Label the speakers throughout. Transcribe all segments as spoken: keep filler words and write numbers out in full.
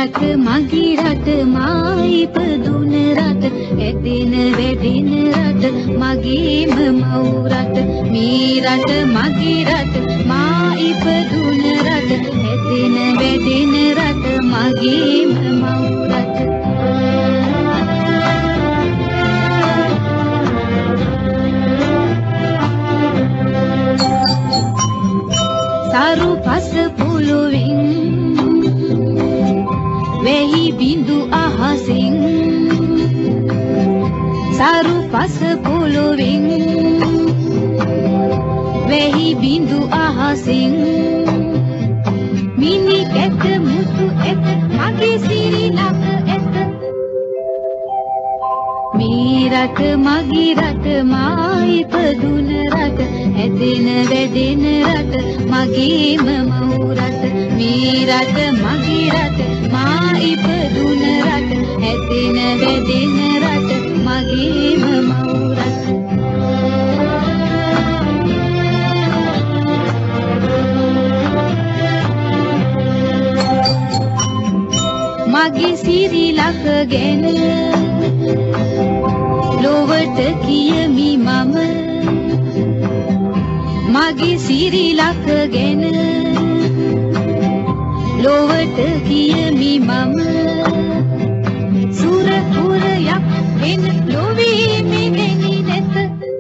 Speaker 1: රට මගේ රට මා ඉපදුන රට ඇදෙන වැඩෙන රට මගේම මව් රට මේ රට මගේ රට මා ඉපදුන රට ඇදෙන වැඩෙන රට මගේම මව් රට සරු පස පොළොවෙන් වෙහි බිඳු අහසින් සරු පස පොළොවෙන් වෙහි බිඳු අහසින් මිනි කැට මුතු ඇත මගේ සිරිලක ඇත මේ රට මගේ රට මා ඉපදුන රට ඇදෙන වැඩෙන රට මගේම මව් රට මේ රට මගේ රට මා ඉපදුන රට ඇදෙන වැඩෙන රට මගේම මව් රට මගේ සිරිලක ගැන ලොවට කියමි මම මගේ සිරිලක ගැන ලොවට කියමි මම සුර පුරයක් වෙන ලොවේ මෙවැනි නැත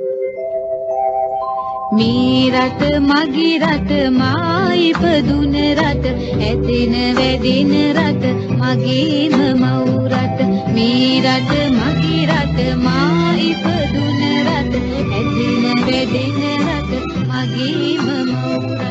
Speaker 1: මේ රට මගේ රට මා ඉපදුන රට ඇදෙන වැඩෙන රට මගේම මව් රට මේ රට මගේ රට මා ඉපදුන රට ඇදෙන වැඩෙන රට මගේම මව්